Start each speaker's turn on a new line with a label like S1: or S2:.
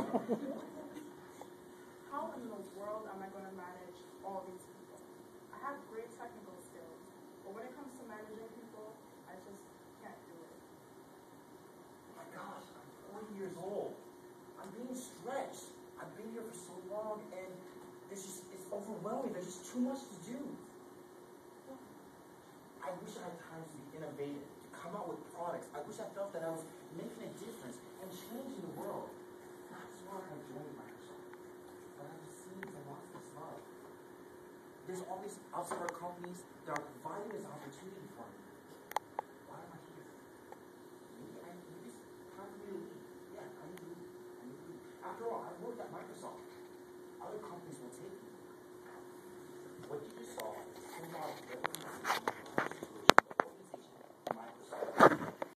S1: How in the world am I going to manage all these people? I have great technical skills, but when it comes to managing people, I just can't do it.
S2: Oh my gosh, I'm 40 years old. I'm being stretched. I've been here for so long, and it's overwhelming. There's just too much to do. I wish I had time to be innovative, to come out with products. I wish I felt that I was making a difference and changing the world. That's why I joined Microsoft. But I've seen I lost this love. There's all these outside companies that are providing this opportunity for me. Why am I here? Maybe it's time for me to leave. Yeah, I need to leave. After all, I worked at Microsoft. Other companies will take me. What you saw is a lot of